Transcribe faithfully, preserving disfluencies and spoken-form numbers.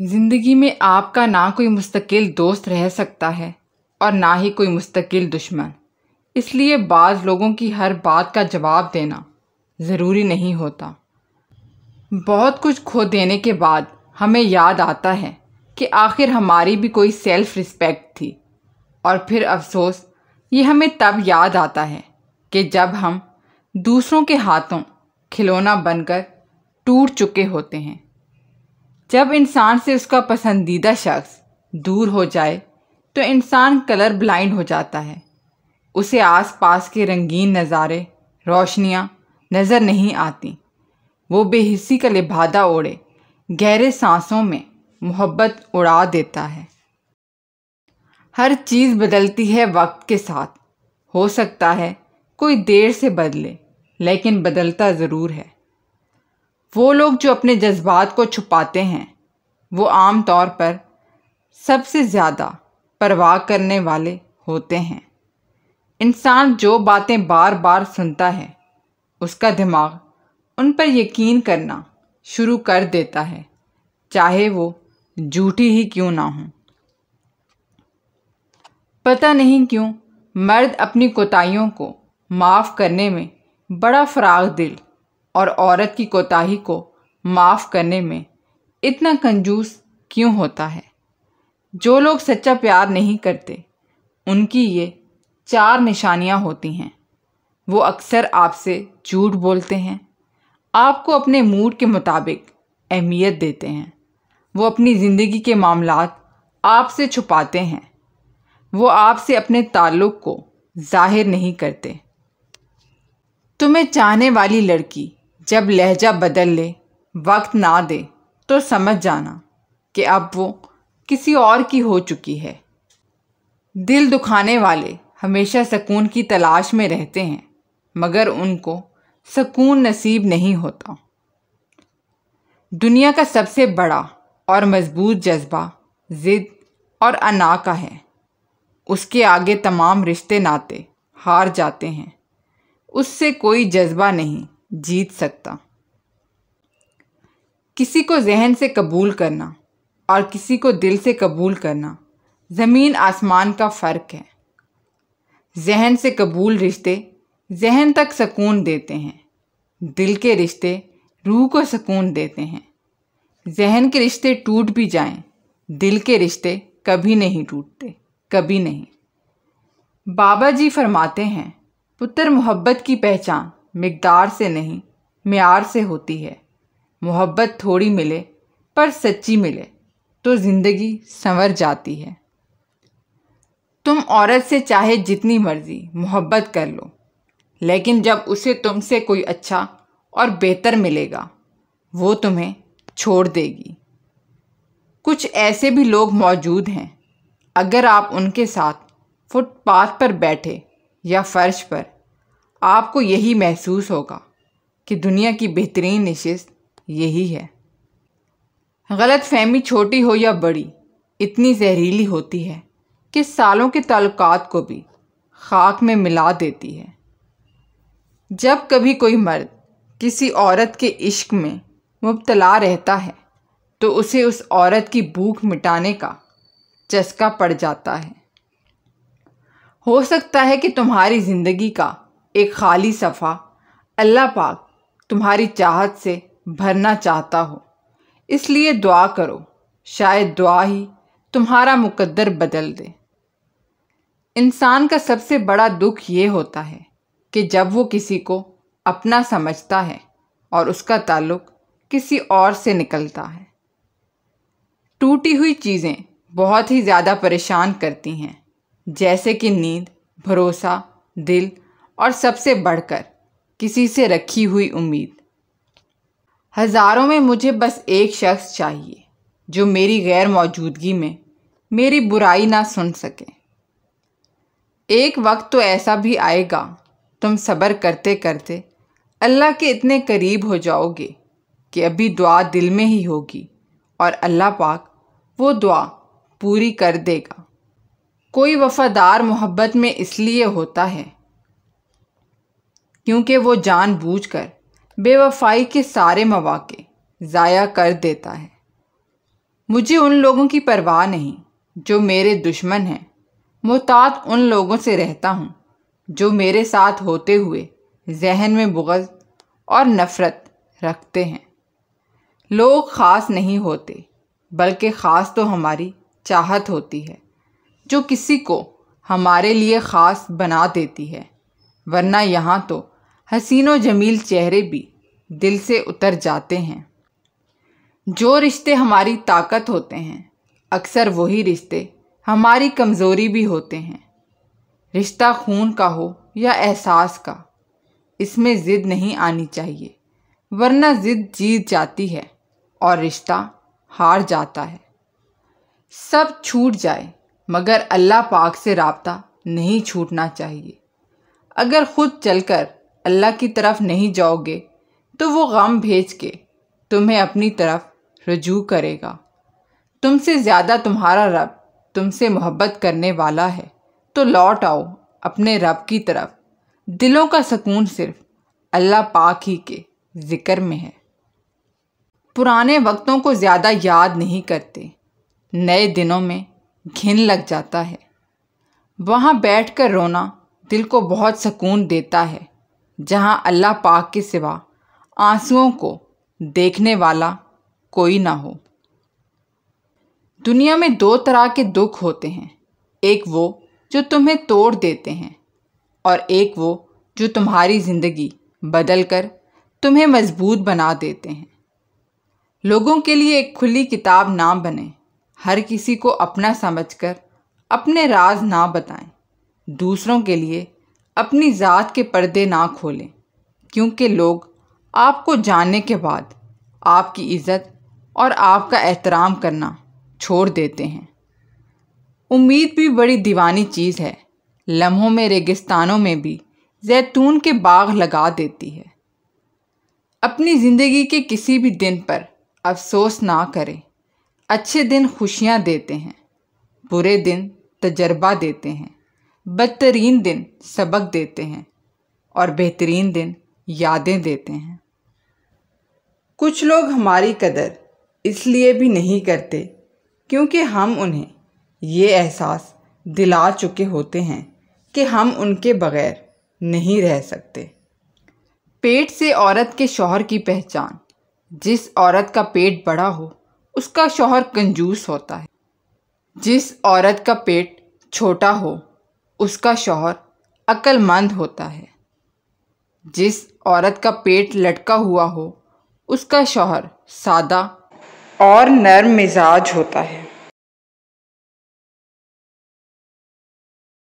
زندگی میں آپ کا نہ کوئی مستقل دوست رہ سکتا ہے اور نہ ہی کوئی مستقل دشمن، اس لیے بعض لوگوں کی ہر بات کا جواب دینا ضروری نہیں ہوتا۔ بہت کچھ کھو دینے کے بعد ہمیں یاد آتا ہے کہ آخر ہماری بھی کوئی سیلف رسپیکٹ تھی، اور پھر افسوس یہ ہمیں تب یاد آتا ہے کہ جب ہم دوسروں کے ہاتھوں کھلونا بن کر ٹوٹ چکے ہوتے ہیں۔ جب انسان سے اس کا پسندیدہ شخص دور ہو جائے تو انسان کلر بلائنڈ ہو جاتا ہے، اسے آس پاس کے رنگین نظارے، روشنیاں نظر نہیں آتی، وہ بے حسی کا لبادہ اوڑھے گہرے سانسوں میں محبت اڑا دیتا ہے۔ ہر چیز بدلتی ہے وقت کے ساتھ، ہو سکتا ہے کوئی دیر سے بدلے لیکن بدلتا ضرور ہے۔ وہ لوگ جو اپنے جذبات کو چھپاتے ہیں وہ عام طور پر سب سے زیادہ پرواہ کرنے والے ہوتے ہیں۔ انسان جو باتیں بار بار سنتا ہے اس کا دماغ ان پر یقین کرنا شروع کر دیتا ہے، چاہے وہ جھوٹی ہی کیوں نہ ہوں۔ پتہ نہیں کیوں مرد اپنی کوتاہیوں کو معاف کرنے میں بڑا فراغ دل اور عورت کی کوتاہی کو معاف کرنے میں اتنا کنجوس کیوں ہوتا ہے۔ جو لوگ سچا پیار نہیں کرتے ان کی یہ چار نشانیاں ہوتی ہیں۔ وہ اکثر آپ سے جھوٹ بولتے ہیں، آپ کو اپنے موڈ کے مطابق اہمیت دیتے ہیں، وہ اپنی زندگی کے معاملات آپ سے چھپاتے ہیں، وہ آپ سے اپنے تعلق کو ظاہر نہیں کرتے۔ تمہیں چاہنے والی لڑکی جب لہجہ بدل لے، وقت نہ دے، تو سمجھ جانا کہ اب وہ کسی اور کی ہو چکی ہے۔ دل دکھانے والے ہمیشہ سکون کی تلاش میں رہتے ہیں مگر ان کو سکون نصیب نہیں ہوتا۔ دنیا کا سب سے بڑا اور مضبوط جذبہ ضد اور انا کا ہے۔ اس کے آگے تمام رشتے ناطے ہار جاتے ہیں، اس سے کوئی جذبہ نہیں جیت سکتا۔ کسی کو ذہن سے قبول کرنا اور کسی کو دل سے قبول کرنا زمین آسمان کا فرق ہے۔ ذہن سے قبول رشتے ذہن تک سکون دیتے ہیں، دل کے رشتے روح کو سکون دیتے ہیں۔ ذہن کے رشتے ٹوٹ بھی جائیں، دل کے رشتے کبھی نہیں ٹوٹتے، کبھی نہیں۔ بابا جی فرماتے ہیں، پتر محبت کی پہچان مقدار سے نہیں معیار سے ہوتی ہے۔ محبت تھوڑی ملے پر سچی ملے تو زندگی سنور جاتی ہے۔ تم عورت سے چاہے جتنی مرضی محبت کر لو، لیکن جب اسے تم سے کوئی اچھا اور بہتر ملے گا وہ تمہیں چھوڑ دے گی۔ کچھ ایسے بھی لوگ موجود ہیں، اگر آپ ان کے ساتھ فٹ پاتھ پر بیٹھے یا فرش پر، آپ کو یہی محسوس ہوگا کہ دنیا کی بہترین نشست یہی ہے۔ غلط فہمی چھوٹی ہو یا بڑی اتنی زہریلی ہوتی ہے کہ سالوں کے تعلقات کو بھی خاک میں ملا دیتی ہے۔ جب کبھی کوئی مرد کسی عورت کے عشق میں مبتلا رہتا ہے تو اسے اس عورت کی بھوک مٹانے کا چسکا پڑ جاتا ہے۔ ہو سکتا ہے کہ تمہاری زندگی کا ایک خالی صفحہ اللہ پاک تمہاری چاہت سے بھرنا چاہتا ہو، اس لیے دعا کرو، شاید دعا ہی تمہارا مقدر بدل دے۔ انسان کا سب سے بڑا دکھ یہ ہوتا ہے کہ جب وہ کسی کو اپنا سمجھتا ہے اور اس کا تعلق کسی اور سے نکلتا ہے۔ ٹوٹی ہوئی چیزیں بہت ہی زیادہ پریشان کرتی ہیں، جیسے کہ نیند، بھروسہ، دل اور سب سے بڑھ کر کسی سے رکھی ہوئی امید۔ ہزاروں میں مجھے بس ایک شخص چاہیے جو میری غیر موجودگی میں میری برائی نہ سن سکے۔ ایک وقت تو ایسا بھی آئے گا تم صبر کرتے کرتے اللہ کے اتنے قریب ہو جاؤ گے کہ ابھی دعا دل میں ہی ہوگی اور اللہ پاک وہ دعا پوری کر دے گا۔ کوئی وفادار محبت میں اس لیے ہوتا ہے کیونکہ وہ جان بوجھ کر بے وفائی کے سارے مواقع ضائع کر دیتا ہے۔ مجھے ان لوگوں کی پرواہ نہیں جو میرے دشمن ہیں، محتاط ان لوگوں سے رہتا ہوں جو میرے ساتھ ہوتے ہوئے ذہن میں بغض اور نفرت رکھتے ہیں۔ لوگ خاص نہیں ہوتے، بلکہ خاص تو ہماری چاہت ہوتی ہے جو کسی کو ہمارے لیے خاص بنا دیتی ہے، ورنہ یہاں تو حسین و جمیل چہرے بھی دل سے اتر جاتے ہیں۔ جو رشتے ہماری طاقت ہوتے ہیں، اکثر وہی رشتے ہماری کمزوری بھی ہوتے ہیں۔ رشتہ خون کا ہو یا احساس کا، اس میں ضد نہیں آنی چاہیے، ورنہ ضد جیت جاتی ہے اور رشتہ ہار جاتا ہے۔ سب چھوٹ جائے مگر اللہ پاک سے رابطہ نہیں چھوٹنا چاہیے۔ اگر خود چل کر اللہ کی طرف نہیں جاؤ گے تو وہ غم بھیج کے تمہیں اپنی طرف رجوع کرے گا۔ تم سے زیادہ تمہارا رب تم سے محبت کرنے والا ہے، تو لوٹ آؤ اپنے رب کی طرف۔ دلوں کا سکون صرف اللہ پاک ہی کے ذکر میں ہے۔ پرانے وقتوں کو زیادہ یاد نہیں کرتے، نئے دنوں میں گھن لگ جاتا ہے۔ وہاں بیٹھ کر رونا دل کو بہت سکون دیتا ہے جہاں اللہ پاک کے سوا آنسوؤں کو دیکھنے والا کوئی نہ ہو۔ دنیا میں دو طرح کے دکھ ہوتے ہیں، ایک وہ جو تمہیں توڑ دیتے ہیں اور ایک وہ جو تمہاری زندگی بدل کر تمہیں مضبوط بنا دیتے ہیں۔ لوگوں کے لیے ایک کھلی کتاب نہ بنیں، ہر کسی کو اپنا سمجھ کر اپنے راز نہ بتائیں، دوسروں کے لیے اپنی ذات کے پردے نہ کھولیں، کیونکہ لوگ آپ کو جاننے کے بعد آپ کی عزت اور آپ کا احترام کرنا چھوڑ دیتے ہیں۔ امید بھی بڑی دیوانی چیز ہے، لمحوں میں ریگستانوں میں بھی زیتون کے باغ لگا دیتی ہے۔ اپنی زندگی کے کسی بھی دن پر افسوس نہ کریں، اچھے دن خوشیاں دیتے ہیں، برے دن تجربہ دیتے ہیں، بدترین دن سبق دیتے ہیں اور بہترین دن یادیں دیتے ہیں۔ کچھ لوگ ہماری قدر اس لیے بھی نہیں کرتے کیونکہ ہم انہیں یہ احساس دلا چکے ہوتے ہیں کہ ہم ان کے بغیر نہیں رہ سکتے۔ پیٹ سے عورت کے شوہر کی پہچان: جس عورت کا پیٹ بڑا ہو اس کا شوہر کنجوس ہوتا ہے، جس عورت کا پیٹ چھوٹا ہو اس کا شوہر عقل مند ہوتا ہے، جس عورت کا پیٹ لٹکا ہوا ہو اس کا شوہر سادہ اور نرم مزاج ہوتا ہے۔